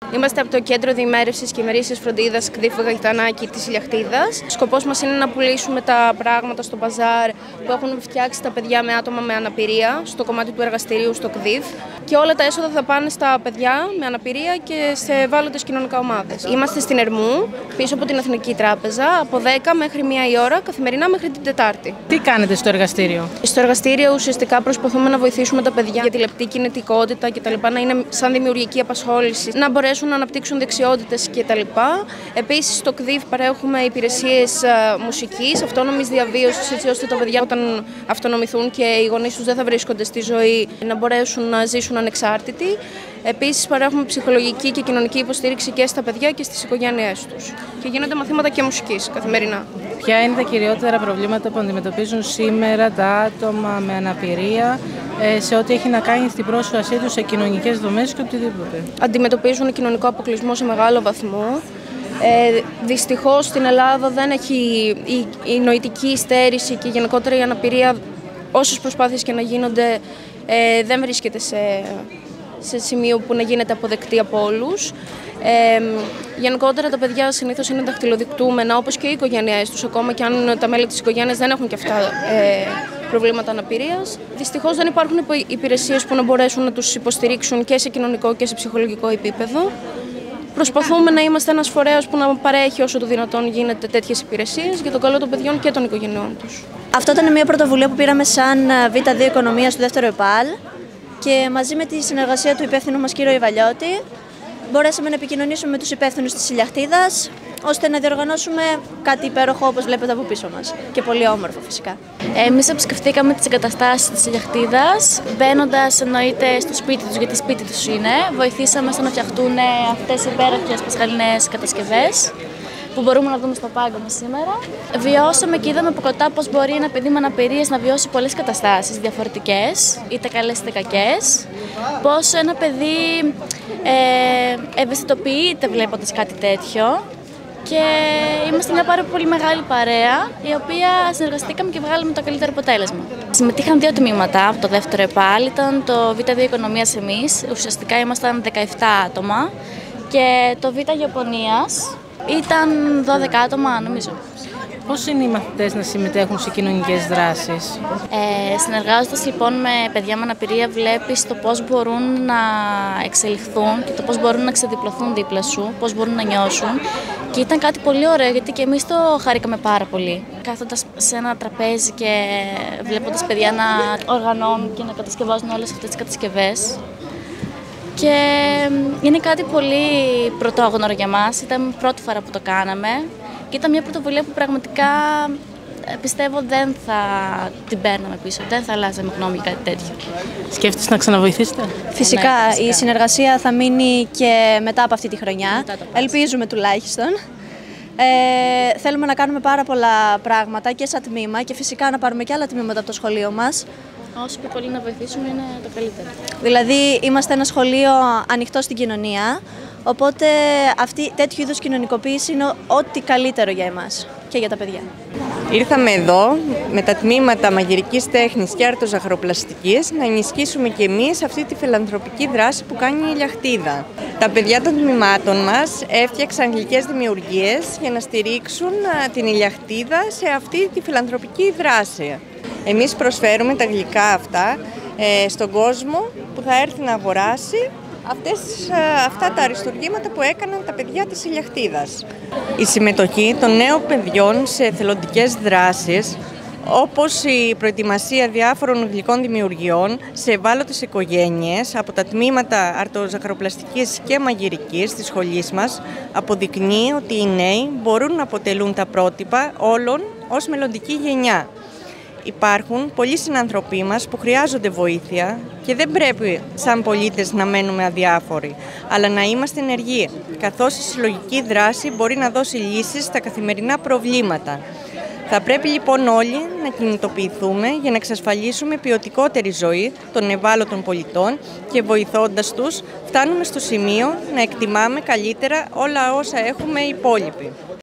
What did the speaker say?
Είμαστε από το Κέντρο Διημέρευσης και Ημερήσιας Φροντίδας ΚΔΙΦ Γαϊτανάκη της Ηλιακτίδας. Σκοπός μας είναι να πουλήσουμε τα πράγματα στο μπαζάρ που έχουν φτιάξει τα παιδιά με άτομα με αναπηρία στο κομμάτι του εργαστηρίου στο ΚΔΙΦ. Και όλα τα έσοδα θα πάνε στα παιδιά με αναπηρία και σε ευάλωτες κοινωνικά ομάδες. Είμαστε στην Ερμού, πίσω από την Εθνική Τράπεζα, από 10 μέχρι 1 η ώρα, καθημερινά μέχρι την Τετάρτη. Τι κάνετε στο εργαστήριο? Στο εργαστήριο ουσιαστικά προσπαθούμε να βοηθήσουμε τα παιδιά για τη λεπτή κινητικότητα κτλ. Να είναι σαν δημιουργική απασχόληση, να μπορέσουν να αναπτύξουν δεξιότητες κτλ. Επίσης, στο ΚΔΙΦ παρέχουμε υπηρεσίες μουσικής, αυτόνομης διαβίωσης, έτσι ώστε τα παιδιά όταν αυτονομηθούν και οι γονείς τους δεν θα βρίσκονται στη ζωή να μπορέσουν να ζήσουν ανεξάρτητοι. Επίσης, παρέχουμε ψυχολογική και κοινωνική υποστήριξη και στα παιδιά και στις οικογένειές τους. Και γίνονται μαθήματα και μουσικής καθημερινά. Ποια είναι τα κυριότερα προβλήματα που αντιμετωπίζουν σήμερα τα άτομα με αναπηρία σε ό,τι έχει να κάνει στην πρόσβασή τους σε κοινωνικές δομές και οτιδήποτε? Αντιμετωπίζουν κοινωνικό αποκλεισμό σε μεγάλο βαθμό. Δυστυχώς στην Ελλάδα δεν έχει η νοητική στέρηση και γενικότερα η αναπηρία, όσες προσπάθειες και να γίνονται, δεν βρίσκεται σε σημείο που να γίνεται αποδεκτή από όλους. Γενικότερα τα παιδιά συνήθως είναι δαχτυλοδεικτούμενα, όπως και οι οικογένειές τους, ακόμα και αν τα μέλη της οικογένειας δεν έχουν και αυτά προβλήματα αναπηρίας. Δυστυχώς δεν υπάρχουν υπηρεσίες που να μπορέσουν να τους υποστηρίξουν και σε κοινωνικό και σε ψυχολογικό επίπεδο. Προσπαθούμε να είμαστε ένας φορέας που να παρέχει όσο το δυνατόν γίνεται τέτοιες υπηρεσίες για το καλό των παιδιών και των οικογενειών τους. Αυτό ήταν μια πρωτοβουλία που πήραμε σαν Β2 Οικονομίας του δεύτερου ΕΠΑΛ και μαζί με τη συνεργασία του υπεύθυνου μας κύριο Ιβαλιώτη μπορέσαμε να επικοινωνήσουμε με τους υπεύθυνους της Ηλιακτίδας ώστε να διοργανώσουμε κάτι υπέροχο όπως βλέπετε από πίσω μας και πολύ όμορφο φυσικά. Εμείς επισκεφτήκαμε τις εγκαταστάσεις της Ηλιακτίδας, μπαίνοντας εννοείται στο σπίτι τους, γιατί σπίτι τους είναι. Βοηθήσαμε στο να φτιαχτούν αυτές οι υπέροχες πασχαλινές κατασκευές που μπορούμε να δούμε στο πάγκο μας σήμερα. Βιώσαμε και είδαμε από κοντά πώς μπορεί ένα παιδί με αναπηρίες να βιώσει πολλές καταστάσεις διαφορετικές, είτε καλές είτε κακές. Πώς ένα παιδί ευαισθητοποιείται βλέποντας κάτι τέτοιο. Και είμαστε μια πάρα πολύ μεγάλη παρέα, η οποία συνεργαστήκαμε και βγάλαμε το καλύτερο αποτέλεσμα. Συμμετείχαν 2 τμήματα από το δεύτερο ΕΠΑΛ, ήταν το Β2 Οικονομίας εμείς, ουσιαστικά ήμασταν 17 άτομα, και το Β Γεωπονίας ήταν 12 άτομα νομίζω. Πώς είναι οι μαθητές να συμμετέχουν σε κοινωνικές δράσεις? Συνεργάζοντας λοιπόν με παιδιά με αναπηρία, βλέπεις το πώς μπορούν να εξελιχθούν και το πώς μπορούν να ξεδιπλωθούν δίπλα σου, πώς μπορούν να νιώσουν. Και ήταν κάτι πολύ ωραίο, γιατί και εμείς το χαρήκαμε πάρα πολύ. Κάθοντας σε ένα τραπέζι και βλέποντας παιδιά να οργανώνουν και να κατασκευάζουν όλες αυτές τις κατασκευές. Και είναι κάτι πολύ πρωτόγνωρο για μας, ήταν η πρώτη φορά που το κάναμε. Και ήταν μια πρωτοβουλία που πραγματικά πιστεύω δεν θα την παίρναμε πίσω, δεν θα αλλάζαμε γνώμη για κάτι τέτοιο. Σκέφτεσαι να ξαναβοηθήσετε? Φυσικά, η συνεργασία θα μείνει και μετά από αυτή τη χρονιά, ελπίζουμε τουλάχιστον. Θέλουμε να κάνουμε πάρα πολλά πράγματα και σαν τμήμα και φυσικά να πάρουμε και άλλα τμήματα από το σχολείο μας. Όσο πιο πολύ να βοηθήσουμε είναι το καλύτερο. Δηλαδή είμαστε ένα σχολείο ανοιχτό στην κοινωνία, οπότε τέτοιου είδους κοινωνικοποίηση είναι ό,τι καλύτερο για εμάς και για τα παιδιά. Ήρθαμε εδώ με τα τμήματα μαγειρικής τέχνης και αρτοζαχαροπλαστικής να ενισχύσουμε και εμείς αυτή τη φιλανθρωπική δράση που κάνει η Ηλιακτίδα. Τα παιδιά των τμήματων μας έφτιαξαν γλυκές δημιουργίες για να στηρίξουν την Ηλιακτίδα σε αυτή τη φιλανθρωπική δράση. Εμείς προσφέρουμε τα γλυκά αυτά στον κόσμο που θα έρθει να αγοράσει αυτά τα αριστουργήματα που έκαναν τα παιδιά της Ηλιακτίδας. Η συμμετοχή των νέων παιδιών σε εθελοντικές δράσεις, όπως η προετοιμασία διάφορων γλυκών δημιουργιών σε ευάλωτες οικογένειες από τα τμήματα αρτοζαχαροπλαστικής και μαγειρικής της σχολής μας, αποδεικνύει ότι οι νέοι μπορούν να αποτελούν τα πρότυπα όλων ως μελλοντική γενιά. Υπάρχουν πολλοί συνανθρωποί μας που χρειάζονται βοήθεια και δεν πρέπει σαν πολίτες να μένουμε αδιάφοροι, αλλά να είμαστε ενεργοί, καθώς η συλλογική δράση μπορεί να δώσει λύσεις στα καθημερινά προβλήματα. Θα πρέπει λοιπόν όλοι να κινητοποιηθούμε για να εξασφαλίσουμε ποιοτικότερη ζωή των ευάλωτων πολιτών και βοηθώντας τους φτάνουμε στο σημείο να εκτιμάμε καλύτερα όλα όσα έχουμε οι υπόλοιποι.